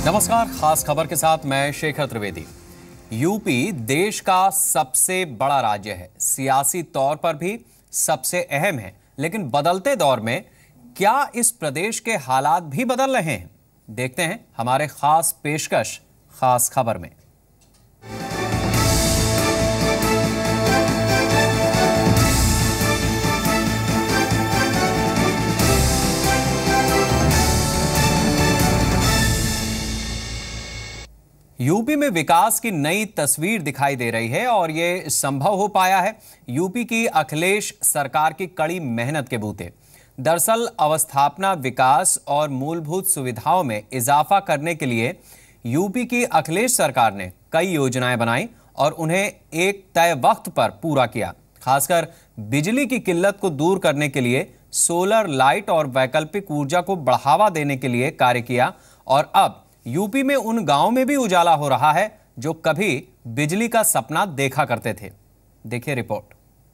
नमस्कार, खास खबर के साथ मैं शेखर त्रिवेदी। यूपी देश का सबसे बड़ा राज्य है, सियासी तौर पर भी सबसे अहम है, लेकिन बदलते दौर में क्या इस प्रदेश के हालात भी बदल रहे हैं? देखते हैं हमारे खास पेशकश खास खबर में। यूपी में विकास की नई तस्वीर दिखाई दे रही है और ये संभव हो पाया है यूपी की अखिलेश सरकार की कड़ी मेहनत के बूते। दरअसल अवस्थापना, विकास और मूलभूत सुविधाओं में इजाफा करने के लिए यूपी की अखिलेश सरकार ने कई योजनाएं बनाई और उन्हें एक तय वक्त पर पूरा किया। खासकर बिजली की किल्लत को दूर करने के लिए सोलर लाइट और वैकल्पिक ऊर्जा को बढ़ावा देने के लिए कार्य किया और अब यूपी में उन गांवों में भी उजाला हो रहा है जो कभी बिजली का सपना देखा करते थे। देखिए रिपोर्ट।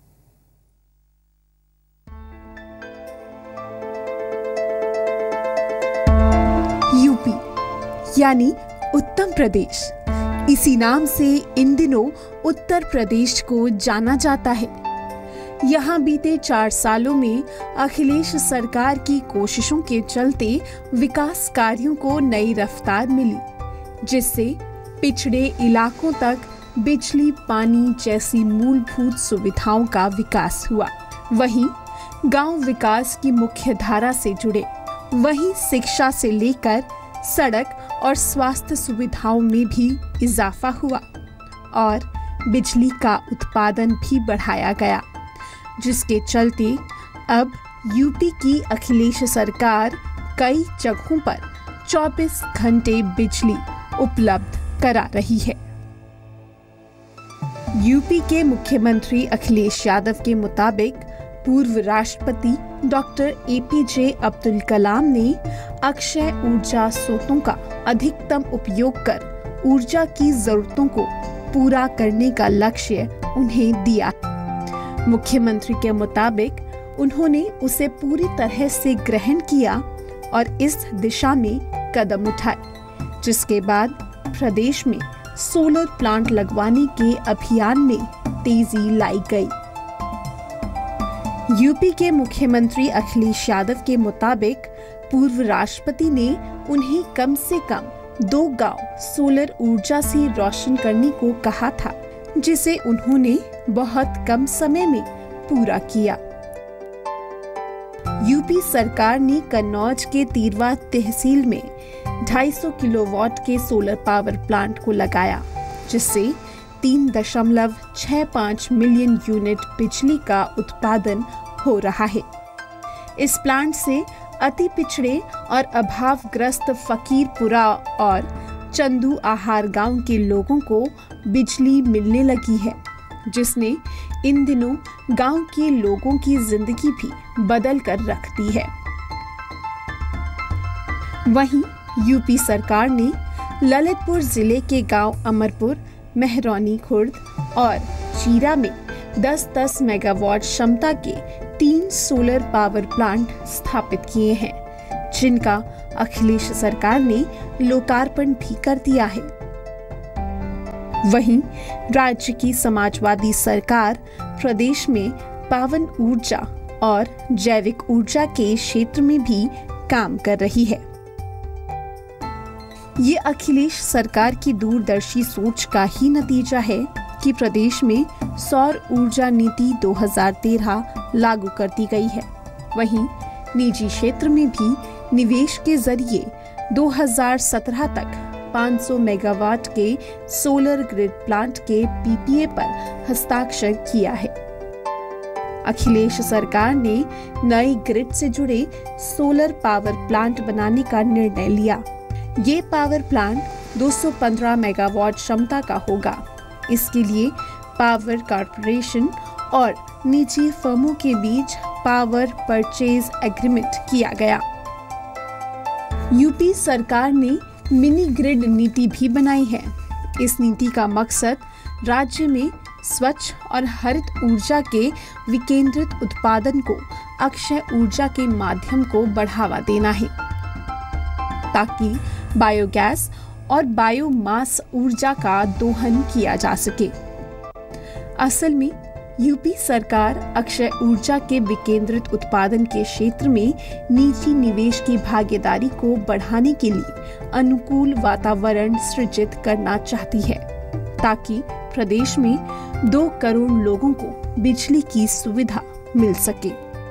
यूपी यानी उत्तर प्रदेश, इसी नाम से इन दिनों उत्तर प्रदेश को जाना जाता है। यहाँ बीते 4 सालों में अखिलेश सरकार की कोशिशों के चलते विकास कार्यों को नई रफ्तार मिली, जिससे पिछड़े इलाकों तक बिजली, पानी जैसी मूलभूत सुविधाओं का विकास हुआ। वहीं गांव विकास की मुख्य धारा से जुड़े, वहीं शिक्षा से लेकर सड़क और स्वास्थ्य सुविधाओं में भी इजाफा हुआ और बिजली का उत्पादन भी बढ़ाया गया, जिसके चलते अब यूपी की अखिलेश सरकार कई जगहों पर 24 घंटे बिजली उपलब्ध करा रही है। यूपी के मुख्यमंत्री अखिलेश यादव के मुताबिक पूर्व राष्ट्रपति डॉक्टर APJ अब्दुल कलाम ने अक्षय ऊर्जा स्रोतों का अधिकतम उपयोग कर ऊर्जा की जरूरतों को पूरा करने का लक्ष्य उन्हें दिया। मुख्यमंत्री के मुताबिक उन्होंने उसे पूरी तरह से ग्रहण किया और इस दिशा में कदम उठाए, जिसके बाद प्रदेश में सोलर प्लांट लगवाने के अभियान में तेजी लाई गई। यूपी के मुख्यमंत्री अखिलेश यादव के मुताबिक पूर्व राष्ट्रपति ने उन्हें कम से कम 2 गांव सोलर ऊर्जा से रोशन करने को कहा था, जिसे उन्होंने बहुत कम समय में पूरा किया। यूपी सरकार ने कन्नौज के तिरवा तहसील में 250 किलोवाट के सोलर पावर प्लांट को लगाया, जिससे 3.65 मिलियन यूनिट बिजली का उत्पादन हो रहा है। इस प्लांट से अति पिछड़े और अभावग्रस्त फकीरपुरा और चंदू आहार गांव के लोगों को बिजली मिलने लगी है, जिसने इन दिनों गांव के लोगों की जिंदगी भी बदल कर रख दी है। वहीं यूपी सरकार ने ललितपुर जिले के गांव अमरपुर, मेहरौनी खुर्द और चीरा में 10-10 मेगावाट क्षमता के 3 सोलर पावर प्लांट स्थापित किए हैं, जिनका अखिलेश सरकार ने लोकार्पण भी कर दिया है। वहीं राज्य की समाजवादी सरकार प्रदेश में पवन ऊर्जा और जैविक ऊर्जा के क्षेत्र में भी काम कर रही है। ये अखिलेश सरकार की दूरदर्शी सोच का ही नतीजा है कि प्रदेश में सौर ऊर्जा नीति 2013 लागू कर दी गई है। वहीं निजी क्षेत्र में भी निवेश के जरिए 2017 तक 500 मेगावाट के सोलर ग्रिड प्लांट के PPA पर हस्ताक्षर किया है। अखिलेश सरकार ने नए ग्रिड से जुड़े सोलर पावर प्लांट बनाने का निर्णय लिया। ये पावर प्लांट 215 मेगावाट क्षमता का होगा। इसके लिए पावर कॉर्पोरेशन और निजी फर्मों के बीच पावर परचेज एग्रीमेंट किया गया। यूपी सरकार ने मिनी ग्रिड नीति भी बनाई है। इस नीति का मकसद राज्य में स्वच्छ और हरित ऊर्जा के विकेंद्रित उत्पादन को अक्षय ऊर्जा के माध्यम को बढ़ावा देना है, ताकि बायोगैस और बायोमास ऊर्जा का दोहन किया जा सके। असल में यूपी सरकार अक्षय ऊर्जा के विकेंद्रित उत्पादन के क्षेत्र में निजी निवेश की भागीदारी को बढ़ाने के लिए अनुकूल वातावरण सृजित करना चाहती है, ताकि प्रदेश में 2 करोड़ लोगों को बिजली की सुविधा मिल सके।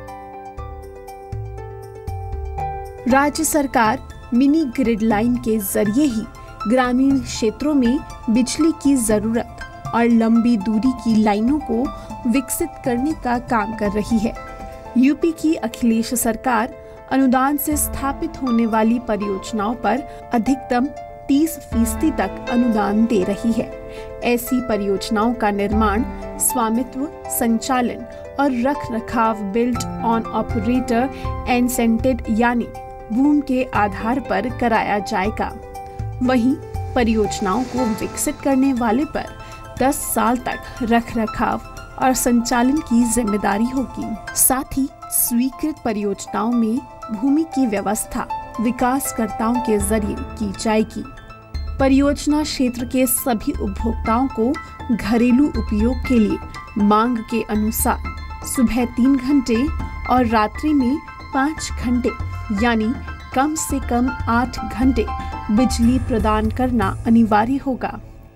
राज्य सरकार मिनी ग्रिड लाइन के जरिए ही ग्रामीण क्षेत्रों में बिजली की जरूरत और लंबी दूरी की लाइनों को विकसित करने का काम कर रही है। यूपी की अखिलेश सरकार अनुदान से स्थापित होने वाली परियोजनाओं पर अधिकतम 30% तक अनुदान दे रही है। ऐसी परियोजनाओं का निर्माण, स्वामित्व, संचालन और रखरखाव बिल्ड ऑन ऑपरेटर इंसेंटेड यानी बूम के आधार पर कराया जाएगा। वहीं परियोजनाओं को विकसित करने वाले पर 10 साल तक रखरखाव और संचालन की जिम्मेदारी होगी। साथ ही स्वीकृत परियोजनाओं में भूमि की व्यवस्था विकासकर्ताओं के जरिए की जाएगी। परियोजना क्षेत्र के सभी उपभोक्ताओं को घरेलू उपयोग के लिए मांग के अनुसार सुबह 3 घंटे और रात्रि में 5 घंटे यानी कम से कम 8 घंटे बिजली प्रदान करना अनिवार्य होगा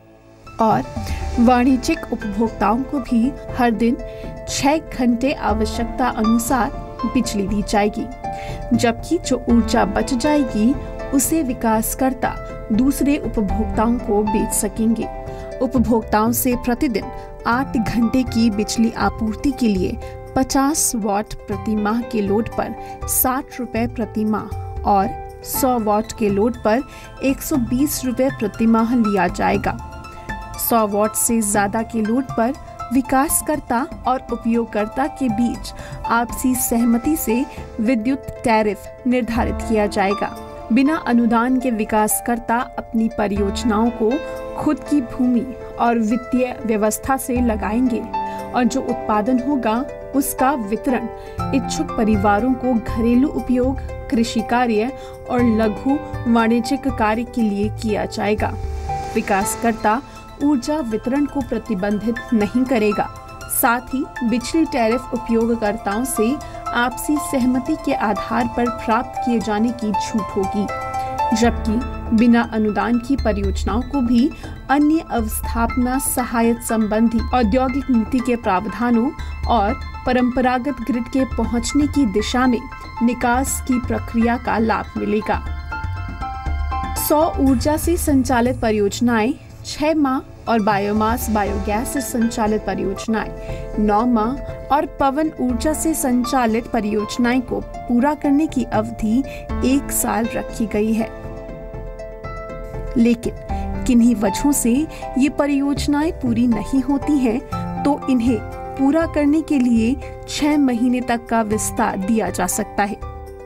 और वाणिज्यिक उपभोक्ताओं को भी हर दिन 6 घंटे आवश्यकता अनुसार बिजली दी जाएगी, जबकि जो ऊर्जा बच जाएगी उसे विकासकर्ता दूसरे उपभोक्ताओं को बेच सकेंगे। उपभोक्ताओं से प्रतिदिन 8 घंटे की बिजली आपूर्ति के लिए 50 वाट प्रति माह के लोड पर 60 रुपए प्रति माह और 100 वाट के लोड पर 120 रुपए प्रति माह लिया जाएगा। 100 वाट से ज्यादा के लोड पर विकासकर्ता और उपयोगकर्ता के बीच आपसी सहमति से विद्युत टैरिफ निर्धारित किया जाएगा। बिना अनुदान के विकासकर्ता अपनी परियोजनाओं को खुद की भूमि और वित्तीय व्यवस्था से लगाएंगे और जो उत्पादन होगा उसका वितरण इच्छुक परिवारों को घरेलू उपयोग, कृषि कार्य और लघु वाणिज्यिक कार्य के लिए किया जाएगा। विकासकर्ता ऊर्जा वितरण को प्रतिबंधित नहीं करेगा। साथ ही बिजली टैरिफ उपयोगकर्ताओं से आपसी सहमति के आधार पर प्राप्त किए जाने की छूट होगी, जबकि बिना अनुदान की परियोजनाओं को भी अन्य अवस्थापना सहायता संबंधी औद्योगिक नीति के प्रावधानों और परंपरागत ग्रिड के पहुंचने की दिशा में निकास की प्रक्रिया का लाभ मिलेगा। सौर ऊर्जा से संचालित परियोजनाएं 6 माह और बायोमास बायोगैस से संचालित परियोजनाएं 9 माह और पवन ऊर्जा से संचालित परियोजनाएं को पूरा करने की अवधि 1 साल रखी गई है। लेकिन किन्हीं वजहों से ये परियोजनाएं पूरी नहीं होती हैं, तो इन्हें पूरा करने के लिए 6 महीने तक का विस्तार दिया जा सकता है।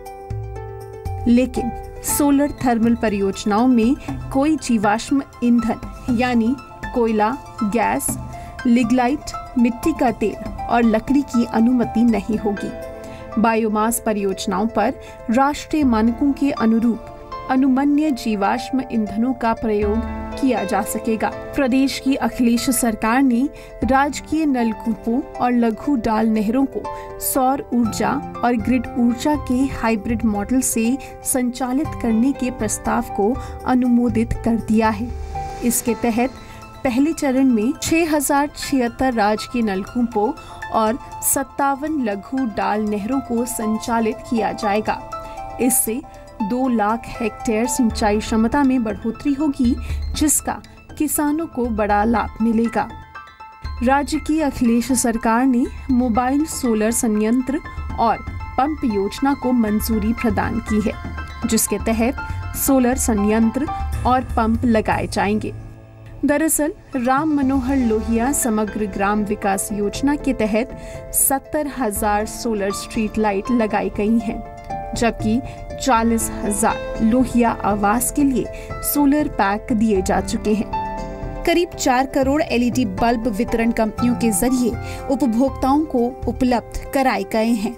लेकिन सोलर थर्मल परियोजनाओं में कोई जीवाश्म ईंधन यानी कोयला, गैस, लिग्नाइट, मिट्टी का तेल और लकड़ी की अनुमति नहीं होगी। बायोमास परियोजनाओं पर राष्ट्रीय मानकों के अनुरूप अनुमन्य जीवाश्म ईंधनों का प्रयोग किया जा सकेगा। प्रदेश की अखिलेश सरकार ने राजकीय नलकूपों और लघु डाल नहरों को सौर ऊर्जा और ग्रिड ऊर्जा के हाइब्रिड मॉडल से संचालित करने के प्रस्ताव को अनुमोदित कर दिया है। इसके तहत पहले चरण में 6076 राजकीय नलकूपों और 57 लघु डाल नहरों को संचालित किया जाएगा। इससे 2 लाख हेक्टेयर सिंचाई क्षमता में बढ़ोतरी होगी, जिसका किसानों को बड़ा लाभ मिलेगा। राज्य की अखिलेश सरकार ने मोबाइल सोलर संयंत्र और पंप योजना को मंजूरी प्रदान की है, जिसके तहत सोलर संयंत्र और पंप लगाए जाएंगे। दरअसल राम मनोहर लोहिया समग्र ग्राम विकास योजना के तहत 70,000 सोलर स्ट्रीट लाइट लगाई गई हैं, जबकि 40,000 लोहिया आवास के लिए सोलर पैक दिए जा चुके हैं। करीब 4 करोड़ एलईडी बल्ब वितरण कंपनियों के जरिए उपभोक्ताओं को उपलब्ध कराए गए हैं।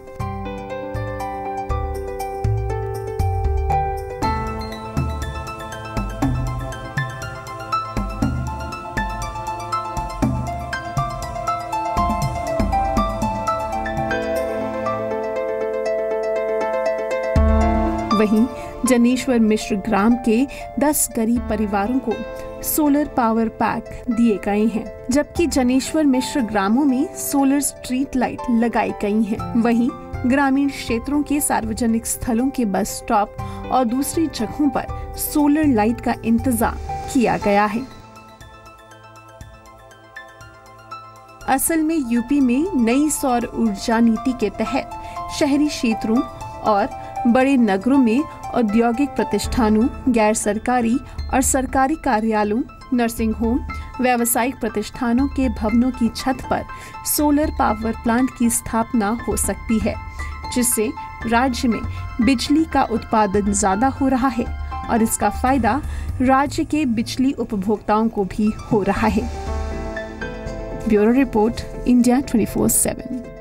वहीं जनेश्वर मिश्र ग्राम के 10 गरीब परिवारों को सोलर पावर पैक दिए गए हैं, जबकि जनेश्वर मिश्र ग्रामों में सोलर स्ट्रीट लाइट लगाई गई हैं। वहीं ग्रामीण क्षेत्रों के सार्वजनिक स्थलों के बस स्टॉप और दूसरी जगहों पर सोलर लाइट का इंतजाम किया गया है। असल में यूपी में नई सौर ऊर्जा नीति के तहत शहरी क्षेत्रों और बड़े नगरों में औद्योगिक प्रतिष्ठानों, गैर सरकारी और सरकारी कार्यालयों, नर्सिंग होम, व्यावसायिक प्रतिष्ठानों के भवनों की छत पर सोलर पावर प्लांट की स्थापना हो सकती है, जिससे राज्य में बिजली का उत्पादन ज्यादा हो रहा है और इसका फायदा राज्य के बिजली उपभोक्ताओं को भी हो रहा है। Bureau report, India 24/7।